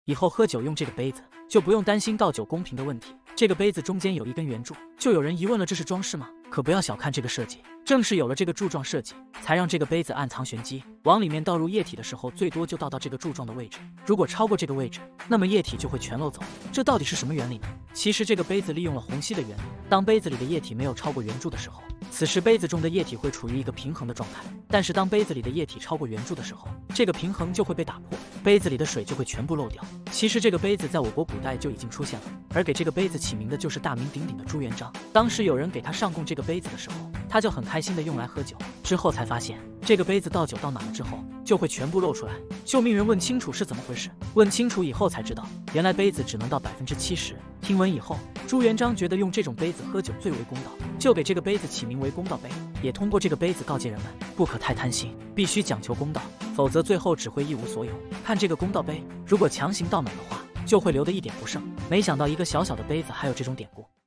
以后喝酒用这个杯子，就不用担心倒酒公平的问题。这个杯子中间有一根圆柱，就有人疑问了，这是装饰吗？可不要小看这个设计，正是有了这个柱状设计，才让这个杯子暗藏玄机。往里面倒入液体的时候，最多就倒到这个柱状的位置，如果超过这个位置，那么液体就会全漏走。这到底是什么原理呢？其实这个杯子利用了虹吸的原理，当杯子里的液体没有超过圆柱的时候，此时杯子中的液体会处于一个平衡的状态。但是当杯子里的液体超过圆柱的时候，这个平衡就会被打破，杯子里的水就会全部漏掉。其实这个杯子在我国古代就已经出现了，而给这个杯子起名的就是大名鼎鼎的朱元璋。当时有人给他上供这个杯子的时候，他就很开心的用来喝酒，之后才发现这个杯子倒酒倒满了之后就会全部漏出来。救命人问清楚是怎么回事，问清楚以后才知道，原来杯子只能倒70%。听闻以后，朱元璋觉得用这种杯子喝酒最为公道，就给这个杯子起名为公道杯，也通过这个杯子告诫人们不可太贪心，必须讲求公道，否则最后只会一无所有。看这个公道杯，如果强行倒满的话，就会留得一点不剩。没想到一个小小的杯子还有这种典故。